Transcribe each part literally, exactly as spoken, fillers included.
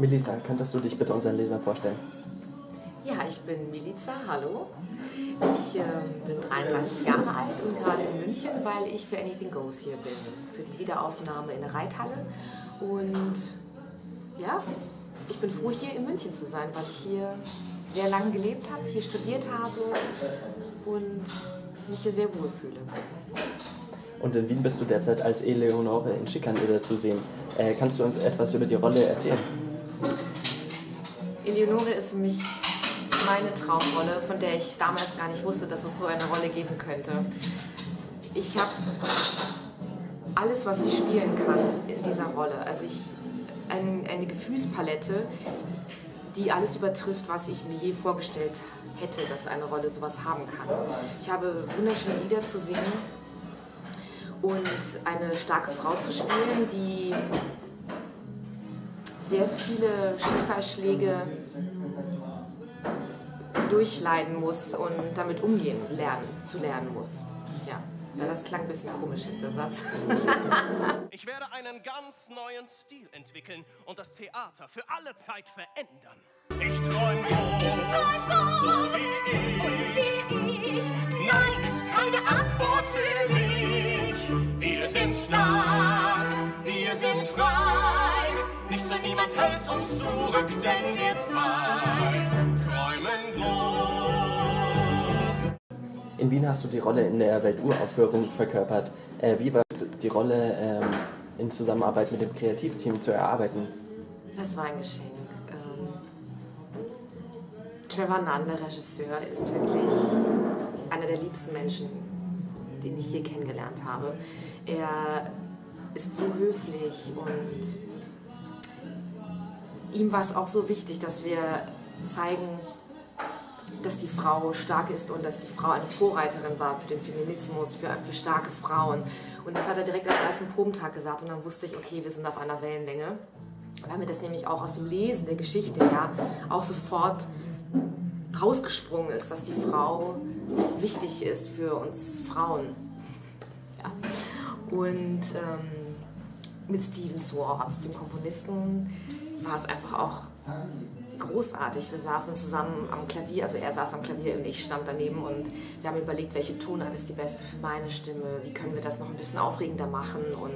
Melissa, könntest du dich bitte unseren Lesern vorstellen? Ja, ich bin Melissa, hallo. Ich äh, bin dreiunddreißig Jahre alt und gerade in München, weil ich für Anything Goes hier bin, für die Wiederaufnahme in der Reithalle. Und ja, ich bin froh, hier in München zu sein, weil ich hier sehr lange gelebt habe, hier studiert habe und mich hier sehr wohl fühle. Und in Wien bist du derzeit als Eleonore in Schikaneder zu sehen. Äh, kannst du uns etwas über die Rolle erzählen? Eleonore ist für mich meine Traumrolle, von der ich damals gar nicht wusste, dass es so eine Rolle geben könnte. Ich habe alles, was ich spielen kann in dieser Rolle. Also ich ein, eine Gefühlspalette, die alles übertrifft, was ich mir je vorgestellt hätte, dass eine Rolle sowas haben kann. Ich habe wunderschöne Lieder zu singen und eine starke Frau zu spielen, die sehr viele Schicksalsschläge durchleiden muss und damit umgehen lernen, zu lernen muss. Ja, ja, das klang ein bisschen komisch jetzt, der Satz. Ich werde einen ganz neuen Stil entwickeln und das Theater für alle Zeit verändern. Ich träum groß, ich träum groß, so wie ich. Und wie ich. Nein ist keine Antwort für mich. Wir sind stark, wir sind frei. Nichts und niemand hält uns zurück, denn wir zwei träumen groß. In Wien hast du die Rolle in der Welturaufführung verkörpert. Äh, wie war die Rolle ähm, in Zusammenarbeit mit dem Kreativteam zu erarbeiten? Das war ein Geschenk. Ähm, Trevor Nunn, der Regisseur, ist wirklich einer der liebsten Menschen, den ich je kennengelernt habe. Er ist so höflich und ihm war es auch so wichtig, dass wir zeigen, dass die Frau stark ist und dass die Frau eine Vorreiterin war für den Feminismus, für, für starke Frauen. Und das hat er direkt am ersten Probentag gesagt und dann wusste ich, okay, wir sind auf einer Wellenlänge. Weil mir das nämlich auch aus dem Lesen der Geschichte ja auch sofort rausgesprungen ist, dass die Frau wichtig ist für uns Frauen. Ja. Und ähm, mit Stephen Swartz, dem Komponisten, war es einfach auch großartig. Wir saßen zusammen am Klavier, also er saß am Klavier und ich stand daneben und wir haben überlegt, welche Tonart ist die beste für meine Stimme, wie können wir das noch ein bisschen aufregender machen und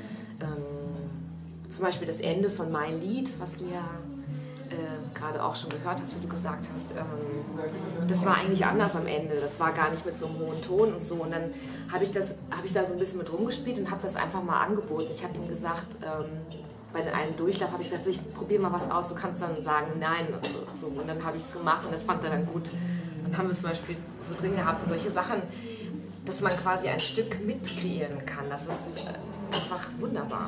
ähm, zum Beispiel das Ende von Mein Lied, was du ja äh, gerade auch schon gehört hast, wie du gesagt hast, ähm, das war eigentlich anders am Ende, das war gar nicht mit so einem hohen Ton und so und dann habe ich, das, hab ich da so ein bisschen mit rumgespielt und habe das einfach mal angeboten. Ich habe ihm gesagt, ähm, bei einem Durchlauf habe ich gesagt, ich probiere mal was aus, du kannst dann sagen nein und so. Und dann habe ich es gemacht und das fand er dann gut. Dann haben wir es zum Beispiel so drin gehabt und solche Sachen, dass man quasi ein Stück mitkreieren kann. Das ist einfach wunderbar.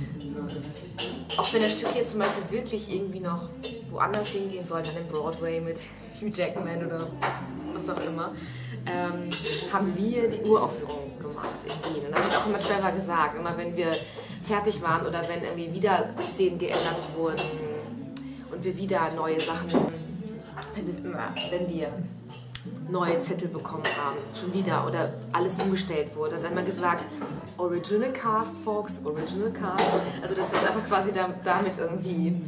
Auch wenn das Stück jetzt zum Beispiel wirklich irgendwie noch woanders hingehen sollte, an den Broadway mit Hugh Jackman oder was auch immer, ähm, haben wir die Uraufführung gemacht in Wien. Und das hat auch immer Trevor gesagt, immer wenn wir fertig waren oder wenn irgendwie wieder Szenen geändert wurden und wir wieder neue Sachen, wenn wir neue Zettel bekommen haben, schon wieder oder alles umgestellt wurde, dann haben wir gesagt, Original Cast, Folks, Original Cast. Also dass wir uns einfach quasi da, damit irgendwie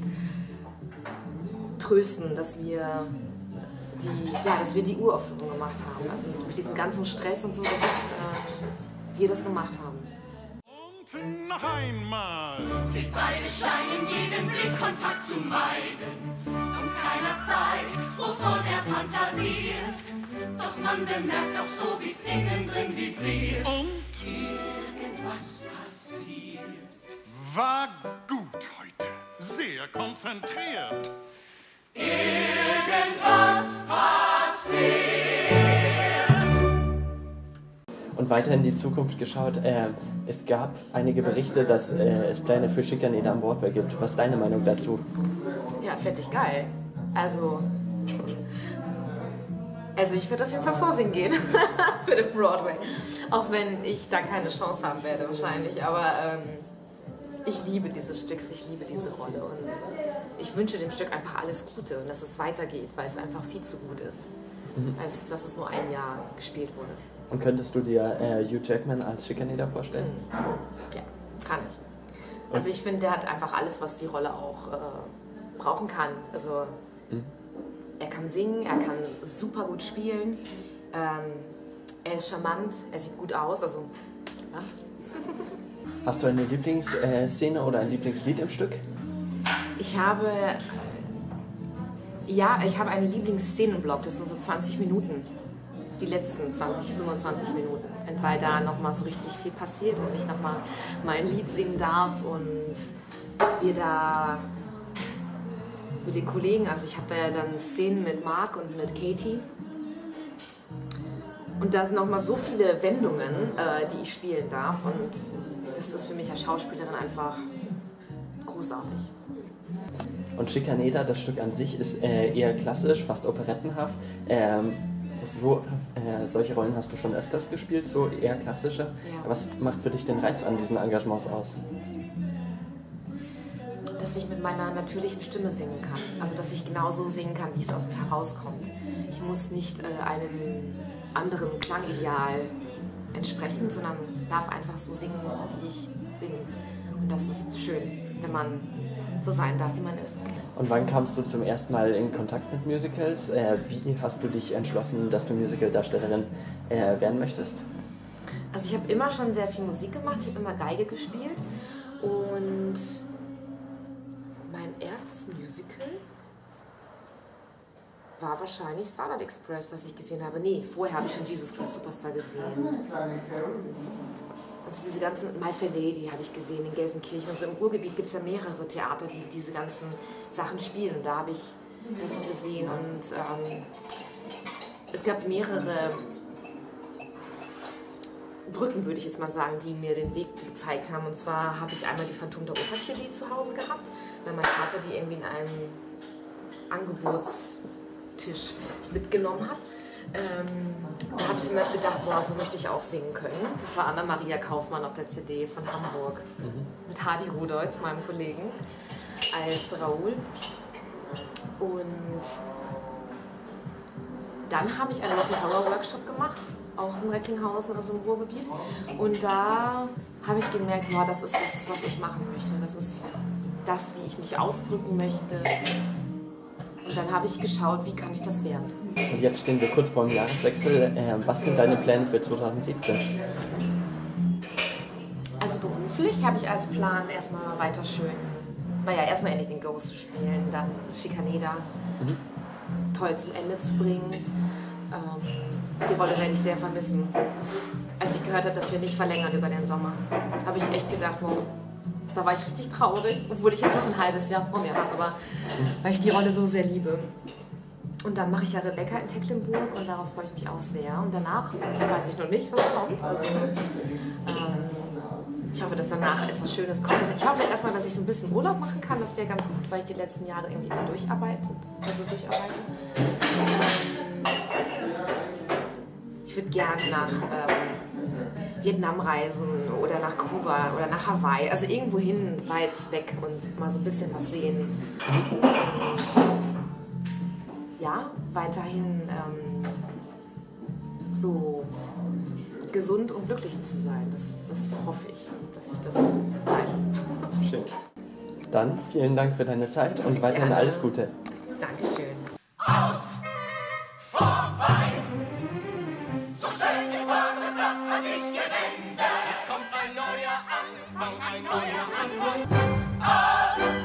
trösten, dass wir die, ja, dass wir die Uraufführung gemacht haben. Also durch diesen ganzen Stress und so, dass äh, wir das gemacht haben. Noch einmal. Sie beide scheinen jeden Blickkontakt zu meiden. Und keiner zeigt, wovon er fantasiert. Doch man bemerkt auch so, wie's innen drin vibriert. Und irgendwas passiert. War gut heute. Sehr konzentriert. Irgendwas passiert. Und weiter in die Zukunft geschaut, äh, es gab einige Berichte, dass äh, es Pläne für Schikaneder am Broadway gibt. Was ist deine Meinung dazu? Ja, fände ich geil. Also, also ich würde auf jeden Fall vorsingen gehen für den Broadway. Auch wenn ich da keine Chance haben werde wahrscheinlich. Aber ähm, ich liebe dieses Stück, ich liebe diese Rolle. Und ich wünsche dem Stück einfach alles Gute und dass es weitergeht, weil es einfach viel zu gut ist. Mhm. Als dass es nur ein Jahr gespielt wurde. Und könntest du dir äh, Hugh Jackman als Schikaneder vorstellen? Ja, kann ich. Also ich finde, der hat einfach alles, was die Rolle auch äh, brauchen kann. Also mhm. er kann singen, er kann super gut spielen, ähm, er ist charmant, er sieht gut aus, also ja. Hast du eine Lieblingsszene oder ein Lieblingslied im Stück? Ich habe, ja, ich habe einen Lieblingsszenenblock, das sind so zwanzig Minuten, die letzten zwanzig, fünfundzwanzig Minuten, weil da nochmal so richtig viel passiert und ich nochmal mein Lied singen darf und wir da mit den Kollegen, also ich habe da ja dann Szenen mit Mark und mit Katie und da sind nochmal so viele Wendungen, äh, die ich spielen darf und das ist für mich als Schauspielerin einfach großartig. Und Schikaneder, das Stück an sich, ist äh, eher klassisch, fast operettenhaft. Ähm, so, äh, solche Rollen hast du schon öfters gespielt, so eher klassische. Ja. Was macht für dich den Reiz an diesen Engagements aus? Dass ich mit meiner natürlichen Stimme singen kann. Also dass ich genau so singen kann, wie es aus mir herauskommt. Ich muss nicht äh, einem anderen Klangideal entsprechen, sondern darf einfach so singen, wie ich bin. Und das ist schön, wenn man so sein darf, wie man ist. Und wann kamst du zum ersten Mal in Kontakt mit Musicals? Äh, wie hast du dich entschlossen, dass du Musicaldarstellerin äh, werden möchtest? Also ich habe immer schon sehr viel Musik gemacht, ich habe immer Geige gespielt und mein erstes Musical war wahrscheinlich Starlight Express, was ich gesehen habe. Nee, vorher habe ich schon Jesus Christ Superstar gesehen. Also diese ganzen, My Fair Lady habe ich gesehen in Gelsenkirchen. Und so im Ruhrgebiet gibt es ja mehrere Theater, die diese ganzen Sachen spielen. Und da habe ich das so gesehen. Und ähm, es gab mehrere Brücken, würde ich jetzt mal sagen, die mir den Weg gezeigt haben. Und zwar habe ich einmal die Phantom der Oper C D zu Hause gehabt, weil mein Vater die irgendwie in einem Angebotstisch mitgenommen hat. Ähm, da habe ich immer gedacht, boah, so möchte ich auch singen können. Das war Anna-Maria Kaufmann auf der C D von Hamburg. Mhm. Mit Hardy Rudolz, meinem Kollegen, als Raoul. Und dann habe ich einen Rocky Horror Workshop gemacht, auch in Recklinghausen, also im Ruhrgebiet. Und da habe ich gemerkt, boah, das ist das, was ich machen möchte. Das ist das, wie ich mich ausdrücken möchte. Und dann habe ich geschaut, wie kann ich das werden. Und jetzt stehen wir kurz vor dem Jahreswechsel. Äh, was sind deine Pläne für zwanzig siebzehn? Also beruflich habe ich als Plan erstmal weiter schön, naja, erstmal Anything Goes zu spielen, dann Schikaneder mhm. toll zum Ende zu bringen. Ähm, die Rolle werde ich sehr vermissen. Als ich gehört habe, dass wir nicht verlängern über den Sommer, habe ich echt gedacht, wow, da war ich richtig traurig, obwohl ich jetzt noch ein halbes Jahr vor mir habe, aber weil ich die Rolle so sehr liebe. Und dann mache ich ja Rebecca in Tecklenburg und darauf freue ich mich auch sehr. Und danach weiß ich noch nicht, was kommt. Also, ähm, ich hoffe, dass danach etwas Schönes kommt. Also ich hoffe erstmal, dass ich so ein bisschen Urlaub machen kann. Das wäre ganz gut, weil ich die letzten Jahre irgendwie immer durcharbeite. Also durcharbeite. Ähm, ich würde gerne nach ähm, Vietnam reisen oder nach Kuba oder nach Hawaii. Also irgendwo hin, weit weg und mal so ein bisschen was sehen. Und ja, weiterhin ähm, so gesund und glücklich zu sein. Das, das hoffe ich, dass ich das bleibe. Schön. Dann vielen Dank für deine Zeit und weiterhin Gerne. Alles Gute. Dankeschön. Aus, vorbei. So schön es war, das Blatt hat sich gewendet. Jetzt kommt ein neuer Anfang, ein neuer Anfang. Ah.